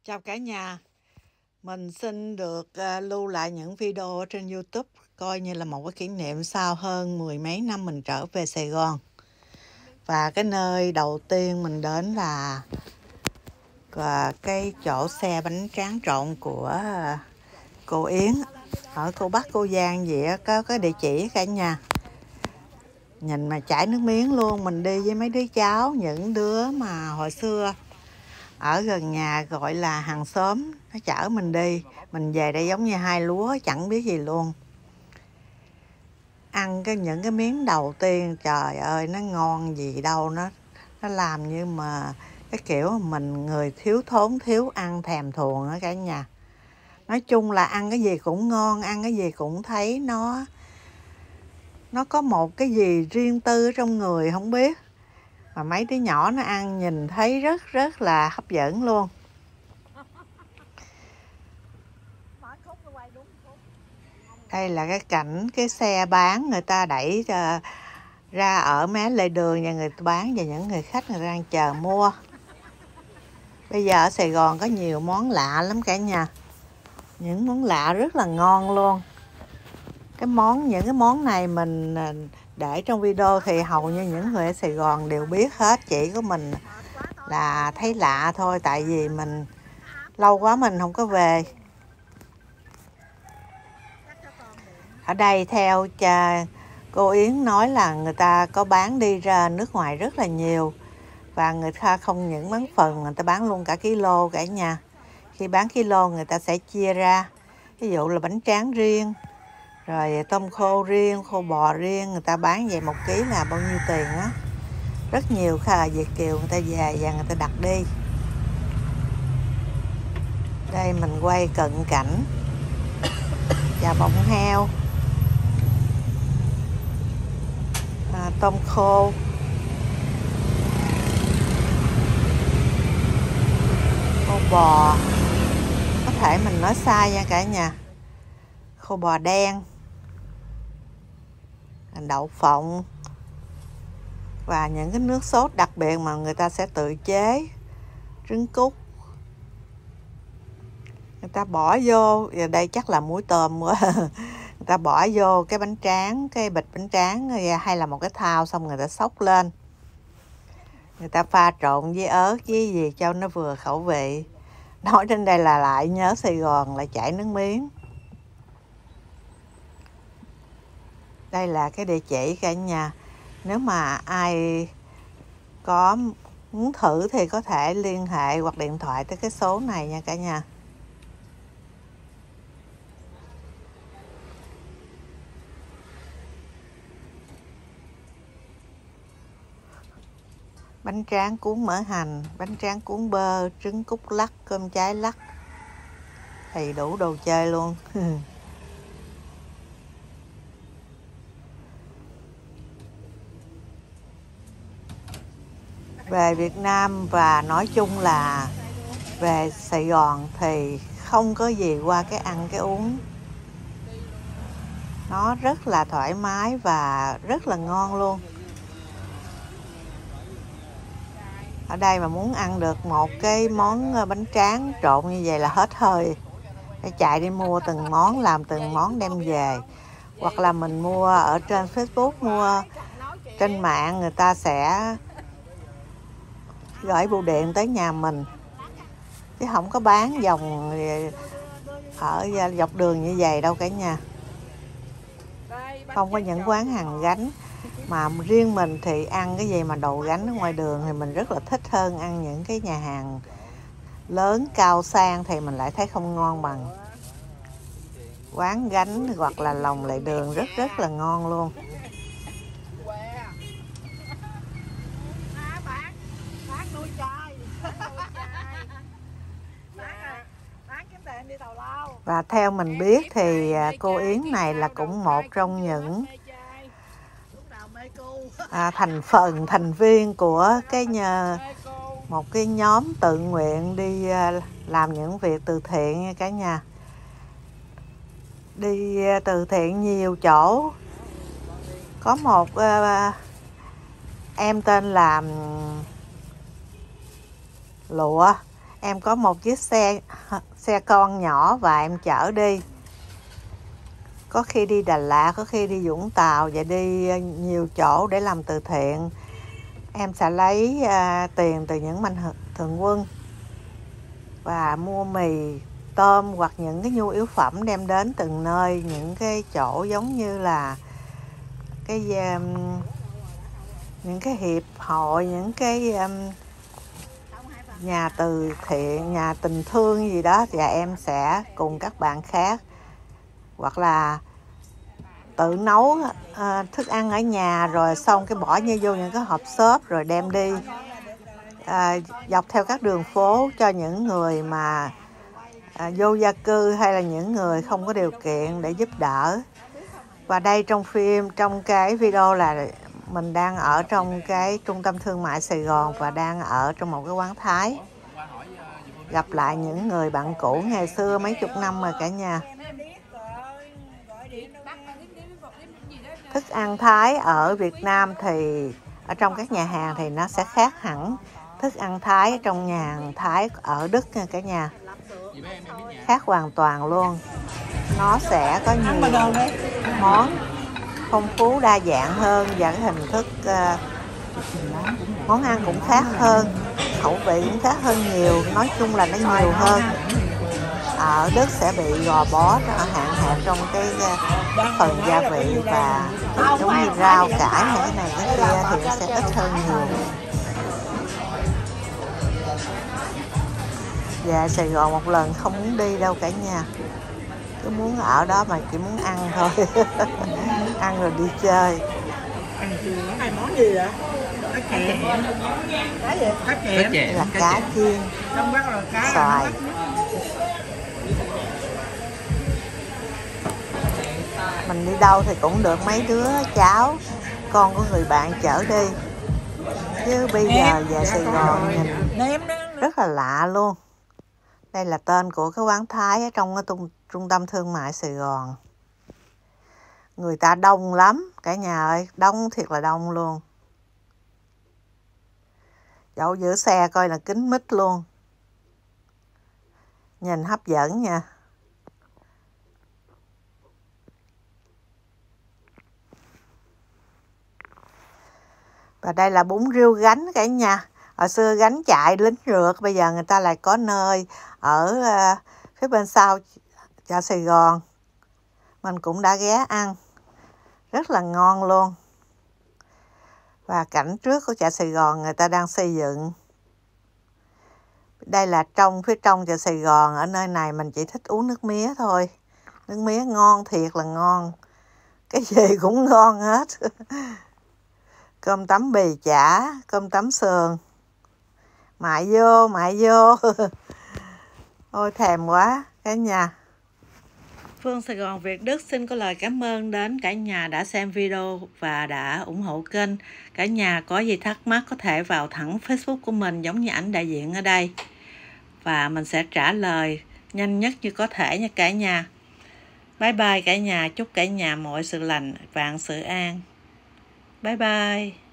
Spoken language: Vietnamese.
Chào cả nhà, mình xin được lưu lại những video ở trên YouTube coi như là một cái kỷ niệm sau hơn mười mấy năm mình trở về Sài Gòn. Và cái nơi đầu tiên mình đến là cái chỗ xe bánh tráng trộn của cô Yến ở cô Bắc cô Giang gì á, có cái địa chỉ cả nhà. Nhìn mà chảy nước miếng luôn. Mình đi với mấy đứa cháu, những đứa mà hồi xưa ở gần nhà gọi là hàng xóm, nó chở mình đi. Mình về đây giống như hai lúa, chẳng biết gì luôn. Ăn những cái miếng đầu tiên, trời ơi, nó ngon gì đâu. Nó làm như mà cái kiểu mình người thiếu thốn, thiếu ăn thèm thuồng đó cả nhà. Nói chung là ăn cái gì cũng ngon, ăn cái gì cũng thấy nó có một cái gì riêng tư ở trong người không biết. Mà mấy đứa nhỏ nó ăn nhìn thấy rất là hấp dẫn luôn. Đây là cái cảnh cái xe bán người ta đẩy ra ở mé lề đường, và người ta bán và những người khách người ta đang chờ mua. Bây giờ ở Sài Gòn có nhiều món lạ lắm cả nhà. Những món lạ rất là ngon luôn. Những cái món này mình để trong video thì hầu như những người ở Sài Gòn đều biết hết. Chỉ có mình là thấy lạ thôi, tại vì mình lâu quá mình không có về. Ở đây theo cô Yến nói là người ta có bán đi ra nước ngoài rất là nhiều. Và người ta không những bán phần, người ta bán luôn cả kilo cả nhà. Khi bán kilo người ta sẽ chia ra. Ví dụ là bánh tráng riêng, rồi tôm khô riêng, khô bò riêng. Người ta bán vậy 1 ký là bao nhiêu tiền á. Rất nhiều Việt kiều người ta về và người ta đặt đi. Đây mình quay cận cảnh chà bông heo, tôm khô, khô bò. Có thể mình nói sai nha cả nhà. Khô bò đen, đậu phộng và những cái nước sốt đặc biệt mà người ta sẽ tự chế, trứng cút. Người ta bỏ vô, và đây chắc là muối tôm quá. Người ta bỏ vô cái bánh tráng, cái bịch bánh tráng hay là một cái thau, xong người ta xóc lên. Người ta pha trộn với ớt với gì cho nó vừa khẩu vị. Nói trên đây là lại nhớ Sài Gòn, lại chảy nước miếng. Đây là cái địa chỉ cả nhà. Nếu mà ai có muốn thử thì có thể liên hệ hoặc điện thoại tới cái số này nha cả nhà. Bánh tráng cuốn mỡ hành, bánh tráng cuốn bơ, trứng cút lắc, cơm cháy lắc. Đầy đủ đồ chơi luôn. Về Việt Nam và nói chung là về Sài Gòn thì không có gì qua cái ăn cái uống. Nó rất là thoải mái và rất là ngon luôn. Ở đây mà muốn ăn được một cái món bánh tráng trộn như vậy là hết hơi. Phải chạy đi mua từng món, làm từng món đem về. Hoặc là mình mua ở trên Facebook, mua trên mạng, người ta sẽ gửi bưu điện tới nhà mình. Chứ không có bán ở dọc đường như vậy đâu cả nhà. Không có những quán hàng gánh. Mà riêng mình thì ăn cái gì mà đồ gánh ở ngoài đường thì mình rất là thích hơn ăn những cái nhà hàng lớn cao sang, thì mình lại thấy không ngon bằng. Quán gánh hoặc là lòng lề đường rất là ngon luôn. Và theo mình biết thì cô Yến này là cũng một trong những thành viên của một cái nhóm tự nguyện đi làm những việc từ thiện nha cả nhà. Đi từ thiện nhiều chỗ. Có một em tên là Lụa. Em có một chiếc xe con nhỏ và em chở đi. Có khi đi Đà Lạt, có khi đi Vũng Tàu và đi nhiều chỗ để làm từ thiện. Em sẽ lấy tiền từ những mạnh thường quân và mua mì, tôm hoặc những cái nhu yếu phẩm đem đến từng nơi, những cái chỗ giống như là những cái hiệp hội, những cái nhà từ thiện, nhà tình thương gì đó, và em sẽ cùng các bạn khác hoặc là tự nấu thức ăn ở nhà, rồi xong cái bỏ vô những cái hộp xốp rồi đem đi dọc theo các đường phố cho những người mà vô gia cư hay là những người không có điều kiện để giúp đỡ. Và đây trong cái video là mình đang ở trong cái trung tâm thương mại Sài Gòn và đang ở trong một cái quán Thái, gặp lại những người bạn cũ ngày xưa mấy chục năm rồi cả nhà. Thức ăn Thái ở Việt Nam thì ở trong các nhà hàng thì nó sẽ khác hẳn thức ăn Thái trong nhà hàng Thái ở Đức nha cả nhà, khác hoàn toàn luôn. Nó sẽ có nhiều món phong phú đa dạng hơn và cái hình thức món ăn cũng khác hơn, khẩu vị cũng khác hơn nhiều, nói chung là nó nhiều hơn. Ở Đức sẽ bị gò bó, hạn hẹp trong cái phần gia vị và giống như rau cải hay cái này cái kia thì nó sẽ ít hơn nhiều. Và Sài Gòn một lần không muốn đi đâu cả nhà, cứ muốn ở đó mà chỉ muốn ăn thôi. Ăn rồi đi chơi. Hai món gì vậy? Cá chẻ là cá chiên, xoài. Mình đi đâu thì cũng được mấy đứa cháu con của người bạn chở đi, chứ bây giờ về Sài Gòn nhìn rất là lạ luôn. Đây là tên của cái quán Thái ở trong cái trung tâm thương mại Sài Gòn. Người ta đông lắm cả nhà ơi, đông thiệt là đông luôn. Chỗ giữ xe coi là kín mít luôn, nhìn hấp dẫn nha. Và đây là bún riêu gánh cả nhà. Hồi xưa gánh chạy lính rượt, bây giờ người ta lại có nơi ở phía bên sau chợ Sài Gòn. Mình cũng đã ghé ăn, rất là ngon luôn. Và cảnh trước của chợ Sài Gòn người ta đang xây dựng. Đây là phía trong chợ Sài Gòn. Ở nơi này mình chỉ thích uống nước mía thôi. Nước mía ngon thiệt là ngon, cái gì cũng ngon hết. Cơm tấm bì chả, cơm tấm sườn, mại vô. Ôi thèm quá cả nhà. Phương Sài Gòn Việt Đức xin có lời cảm ơn đến cả nhà đã xem video và đã ủng hộ kênh. Cả nhà có gì thắc mắc có thể vào thẳng Facebook của mình giống như ảnh đại diện ở đây, và mình sẽ trả lời nhanh nhất như có thể nha cả nhà. Bye bye cả nhà, chúc cả nhà mọi sự lành, vạn sự an. Bye bye.